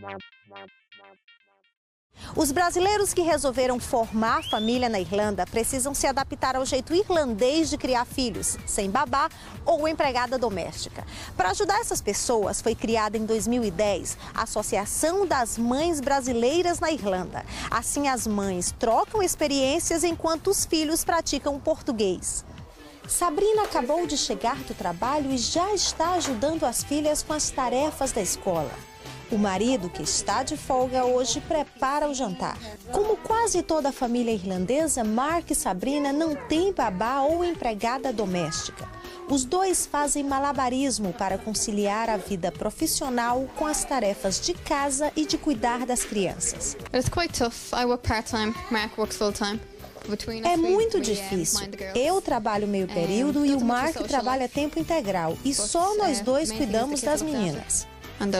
Os brasileiros que resolveram formar família na Irlanda precisam se adaptar ao jeito irlandês de criar filhos, sem babá ou empregada doméstica. Para ajudar essas pessoas, foi criada em 2010 a Associação das Mães Brasileiras na Irlanda. Assim, as mães trocam experiências enquanto os filhos praticam português. Sabrina acabou de chegar do trabalho e já está ajudando as filhas com as tarefas da escola. O marido, que está de folga hoje, prepara o jantar. Como quase toda a família irlandesa, Mark e Sabrina não têm babá ou empregada doméstica. Os dois fazem malabarismo para conciliar a vida profissional com as tarefas de casa e de cuidar das crianças. It's quite tough. I work part-time, Mark works full-time. É muito difícil. Eu trabalho meio período e o Mark trabalha tempo integral. E só nós dois cuidamos das meninas.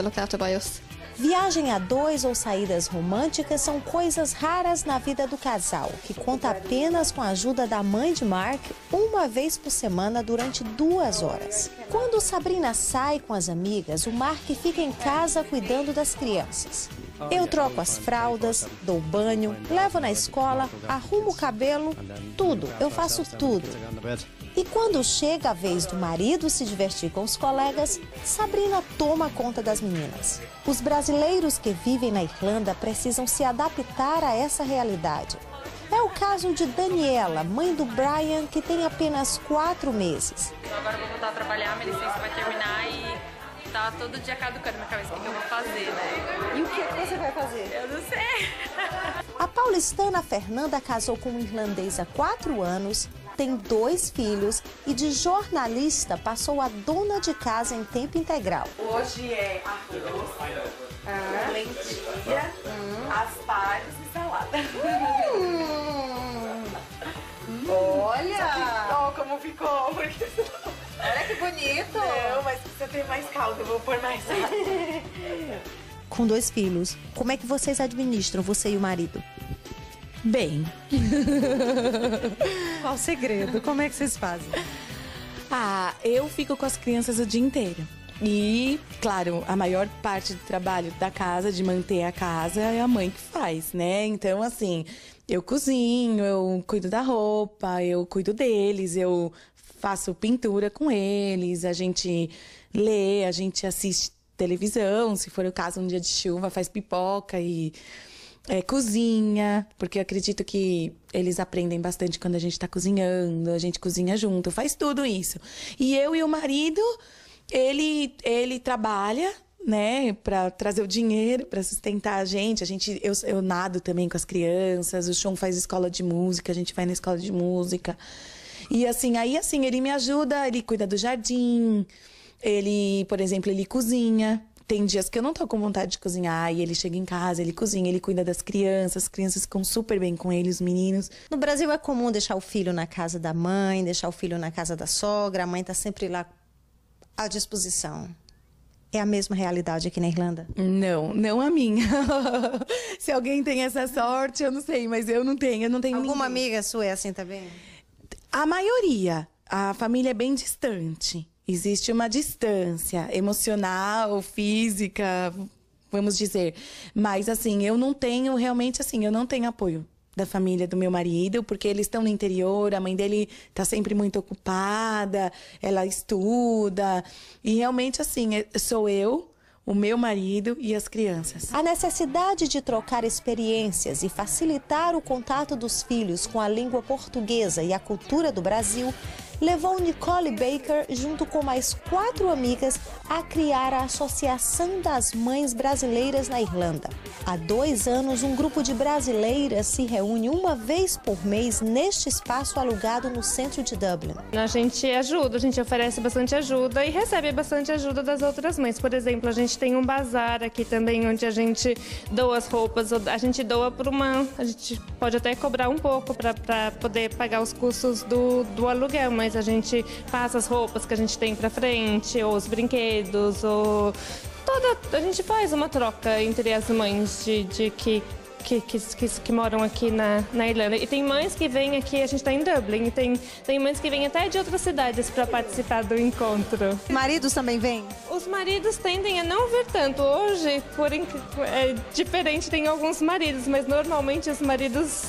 Viagem a dois ou saídas românticas são coisas raras na vida do casal, que conta apenas com a ajuda da mãe de Mark uma vez por semana durante 2 horas. Quando Sabrina sai com as amigas, o Mark fica em casa cuidando das crianças. Eu troco as fraldas, dou banho, levo na escola, arrumo o cabelo, tudo, eu faço tudo. E quando chega a vez do marido se divertir com os colegas, Sabrina toma conta das meninas. Os brasileiros que vivem na Irlanda precisam se adaptar a essa realidade. É o caso de Daniela, mãe do Brian, que tem apenas 4 meses. Agora eu vou voltar a trabalhar, minha licença vai terminar e tá todo dia caducando na minha cabeça o que eu vou fazer, né? E o que você vai fazer? Eu não sei. A paulistana Fernanda casou com um irlandês há 4 anos, tem 2 filhos e de jornalista passou a dona de casa em tempo integral. Hoje é arroz, lentilha, aspargos e salada. Olha! Ó, como ficou! Olha que bonito! Não, mas precisa ter mais caldo, eu vou pôr mais. Com 2 filhos, como é que vocês administram, você e o marido? Bem. Qual o segredo? Como é que vocês fazem? Eu fico com as crianças o dia inteiro. E, claro, a maior parte do trabalho da casa, de manter a casa, é a mãe que faz, né? Então, assim, eu cozinho, eu cuido da roupa, eu cuido deles, eu faço pintura com eles, a gente lê, a gente assiste televisão, se for o caso, um dia de chuva, faz pipoca e cozinha, porque eu acredito que eles aprendem bastante quando a gente tá cozinhando, a gente cozinha junto, faz tudo isso. E eu e o marido, ele trabalha, né, para trazer o dinheiro, para sustentar a gente. Eu nado também com as crianças, o Sean faz escola de música, a gente vai na escola de música. E assim, ele me ajuda, ele cuida do jardim, ele, por exemplo, ele cozinha. Tem dias que eu não tô com vontade de cozinhar e ele chega em casa, ele cozinha, ele cuida das crianças, as crianças ficam super bem com ele, os meninos. No Brasil é comum deixar o filho na casa da mãe, deixar o filho na casa da sogra, a mãe tá sempre lá à disposição. É a mesma realidade aqui na Irlanda? Não a minha. Se alguém tem essa sorte, eu não sei, mas eu não tenho Alguma ninguém. amiga sua é assim também? A maioria, a família é bem distante. Existe uma distância emocional, física, vamos dizer. Mas, assim, eu não tenho apoio da família do meu marido, porque eles estão no interior, a mãe dele está sempre muito ocupada, ela estuda. E realmente, assim, sou eu, o meu marido e as crianças. A necessidade de trocar experiências e facilitar o contato dos filhos com a língua portuguesa e a cultura do Brasil levou Nicole Baker, junto com mais 4 amigas, a criar a Associação das Mães Brasileiras na Irlanda. Há 2 anos, um grupo de brasileiras se reúne uma vez por mês neste espaço alugado no centro de Dublin. A gente ajuda, a gente oferece bastante ajuda e recebe bastante ajuda das outras mães. Por exemplo, a gente tem um bazar aqui também, onde a gente doa as roupas, a gente doa por a gente pode até cobrar um pouco para poder pagar os custos do aluguel, mas a gente passa as roupas que a gente tem para frente, ou os brinquedos, ou a gente faz uma troca entre as mães de que que moram aqui na Irlanda. E tem mães que vêm aqui, a gente está em Dublin, e tem mães que vêm até de outras cidades para participar do encontro. Maridos também vêm? Os maridos tendem a não vir tanto. Hoje, é diferente, tem alguns maridos, mas normalmente os maridos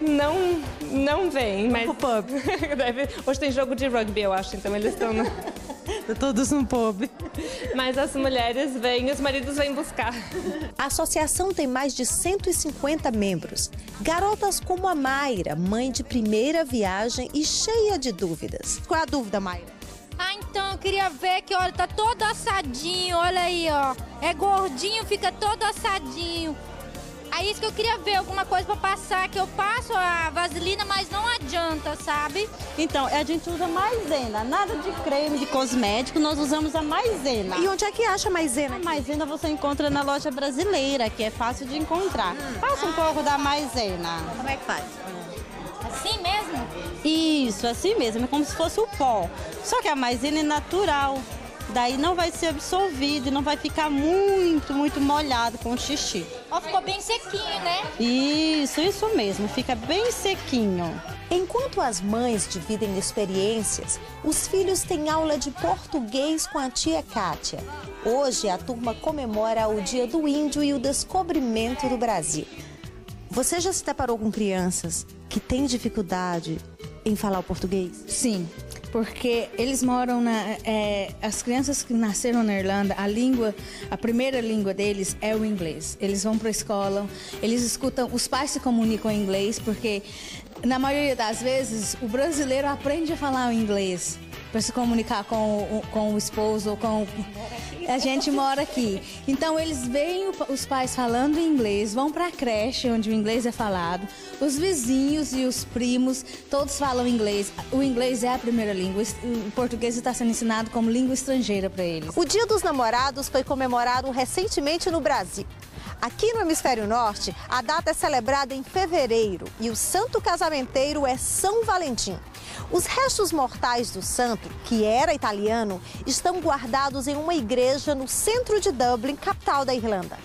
não vêm. Mas... pub. Hoje tem jogo de rugby, eu acho, então eles estão... Todos no pub. Mas as mulheres vêm, os maridos vêm buscar. A associação tem mais de 150 membros. Garotas como a Mayra, mãe de primeira viagem e cheia de dúvidas. Qual é a dúvida, Mayra? Então eu queria ver que, olha, tá todo assadinho, olha aí, ó. É gordinho, fica todo assadinho. Aí isso que eu queria ver, alguma coisa pra passar, que eu passo a vaselina, mas não adianta, sabe? Então, a gente usa maisena, nada de creme, de cosmético, nós usamos a maisena. E onde é que acha maisena? A maisena você encontra na loja brasileira, que é fácil de encontrar. Passa um pouco da maisena. Como é que faz? Assim mesmo? Isso, assim mesmo, é como se fosse o pó. Só que a maisena é natural. Daí não vai ser absorvido e não vai ficar muito molhado com o xixi. Ó, ficou bem sequinho, né? Isso mesmo, fica bem sequinho. Enquanto as mães dividem experiências, os filhos têm aula de português com a tia Kátia. Hoje a turma comemora o Dia do Índio e o descobrimento do Brasil. Você já se deparou com crianças que têm dificuldade em falar o português? Sim. Porque eles moram as crianças que nasceram na Irlanda, a primeira língua deles é o inglês. Eles vão para a escola, eles escutam, os pais se comunicam em inglês, porque na maioria das vezes o brasileiro aprende a falar o inglês para se comunicar com o esposo ou com... A gente mora aqui. Então eles veem os pais falando inglês, vão para a creche onde o inglês é falado. Os vizinhos e os primos, todos falam inglês. O inglês é a primeira língua. O português está sendo ensinado como língua estrangeira para eles. O Dia dos Namorados foi comemorado recentemente no Brasil. Aqui no Hemisfério Norte, a data é celebrada em fevereiro e o santo casamenteiro é São Valentim. Os restos mortais do santo, que era italiano, estão guardados em uma igreja no centro de Dublin, capital da Irlanda.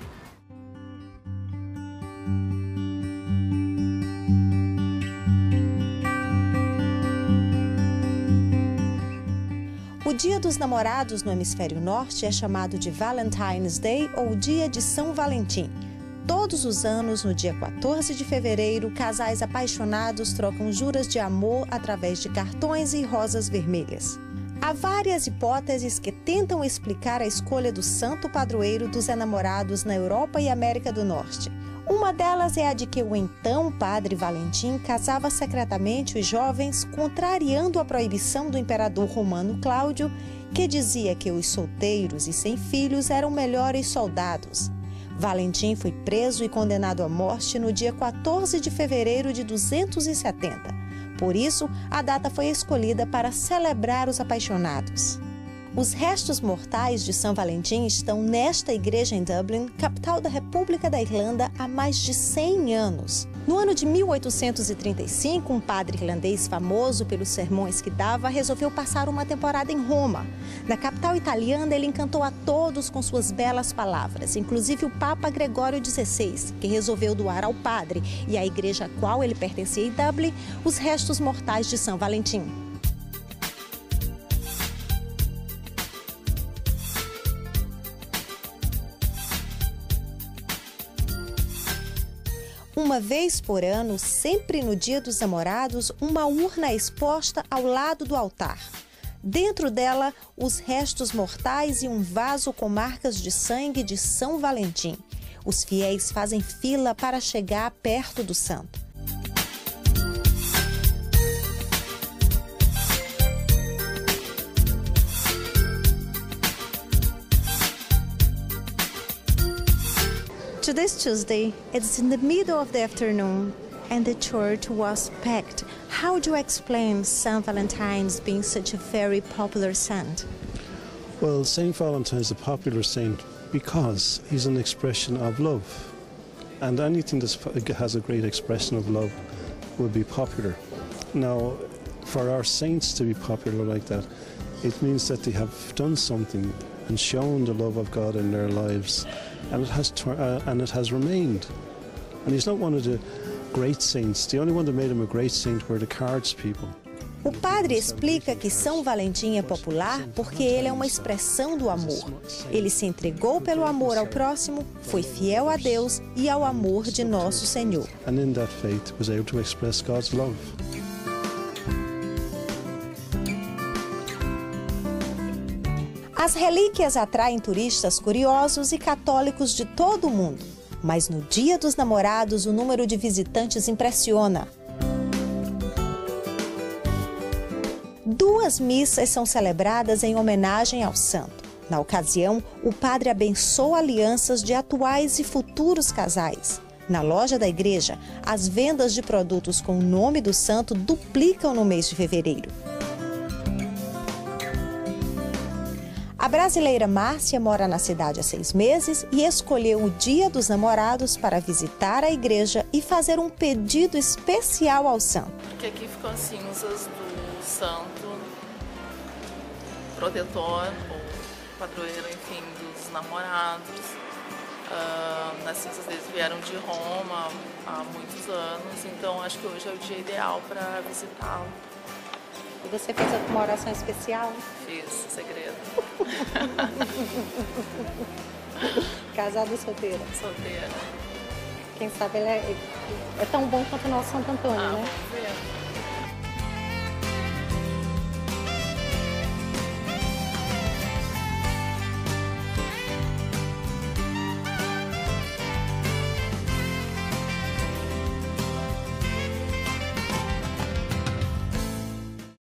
O Dia dos Namorados no Hemisfério Norte é chamado de Valentine's Day ou Dia de São Valentim. Todos os anos, no dia 14 de fevereiro, casais apaixonados trocam juras de amor através de cartões e rosas vermelhas. Há várias hipóteses que tentam explicar a escolha do santo padroeiro dos enamorados na Europa e América do Norte. Uma delas é a de que o então padre Valentim casava secretamente os jovens, contrariando a proibição do imperador romano Cláudio, que dizia que os solteiros e sem filhos eram melhores soldados. Valentim foi preso e condenado à morte no dia 14 de fevereiro de 270. Por isso, a data foi escolhida para celebrar os apaixonados. Os restos mortais de São Valentim estão nesta igreja em Dublin, capital da República da Irlanda, há mais de 100 anos. No ano de 1835, um padre irlandês famoso pelos sermões que dava resolveu passar uma temporada em Roma. Na capital italiana, ele encantou a todos com suas belas palavras, inclusive o Papa Gregório XVI, que resolveu doar ao padre e à igreja a qual ele pertencia em Dublin os restos mortais de São Valentim. Uma vez por ano, sempre no Dia dos Namorados, uma urna é exposta ao lado do altar. Dentro dela, os restos mortais e um vaso com marcas de sangue de São Valentim. Os fiéis fazem fila para chegar perto do santo. Today's Tuesday, it's in the middle of the afternoon and the church was packed. How do you explain St. Valentine's being such a very popular saint? Well, St. Valentine's is a popular saint because he's an expression of love. And anything that has a great expression of love will be popular. Now, for our saints to be popular like that, it means that they have done something and shown the love of God in their lives, and it has remained. And he's not one of the great saints. The only one that made him a great saint were the cards people. O padre explica que São Valentim é popular porque ele é uma expressão do amor. Ele se entregou pelo amor ao próximo, foi fiel a Deus e ao amor de nosso Senhor. And in that faith was able to express God's love. As relíquias atraem turistas curiosos e católicos de todo o mundo. Mas no Dia dos Namorados, o número de visitantes impressiona. 2 missas são celebradas em homenagem ao santo. Na ocasião, o padre abençoa alianças de atuais e futuros casais. Na loja da igreja, as vendas de produtos com o nome do santo duplicam no mês de fevereiro. A brasileira Márcia mora na cidade há 6 meses e escolheu o Dia dos Namorados para visitar a igreja e fazer um pedido especial ao santo. Porque aqui ficam as cinzas do santo, protetor, ou padroeiro, enfim, dos namorados. As cinzas deles vieram de Roma há muitos anos, então acho que hoje é o dia ideal para visitá-lo. E você fez alguma oração especial? Fiz, segredo. Casada ou solteira? Solteira. Quem sabe ele é tão bom quanto o nosso Santo Antônio, né? Vamos ver.